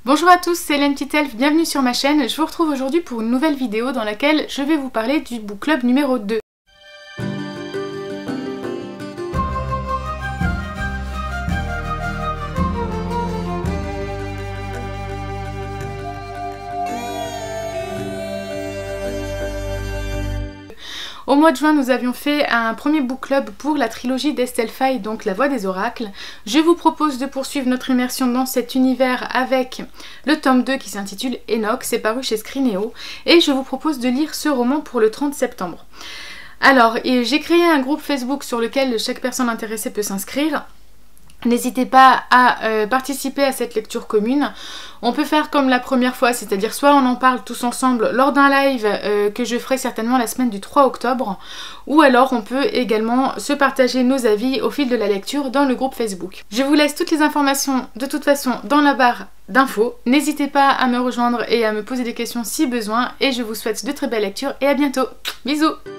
Bonjour à tous, c'est Hélène Kittelf, bienvenue sur ma chaîne. Je vous retrouve aujourd'hui pour une nouvelle vidéo dans laquelle je vais vous parler du book club numéro 2. Au mois de juin, nous avions fait un premier book club pour la trilogie d'Estelle Faye, donc La Voix des Oracles. Je vous propose de poursuivre notre immersion dans cet univers avec le tome 2 qui s'intitule Enoch, c'est paru chez Scrinéo, et je vous propose de lire ce roman pour le 30 septembre. Alors, j'ai créé un groupe Facebook sur lequel chaque personne intéressée peut s'inscrire. N'hésitez pas à participer à cette lecture commune. On peut faire comme la première fois, c'est-à-dire soit on en parle tous ensemble lors d'un live que je ferai certainement la semaine du 3 octobre, ou alors on peut également se partager nos avis au fil de la lecture dans le groupe Facebook. Je vous laisse toutes les informations de toute façon dans la barre d'infos. N'hésitez pas à me rejoindre et à me poser des questions si besoin, et je vous souhaite de très belles lectures et à bientôt. Bisous!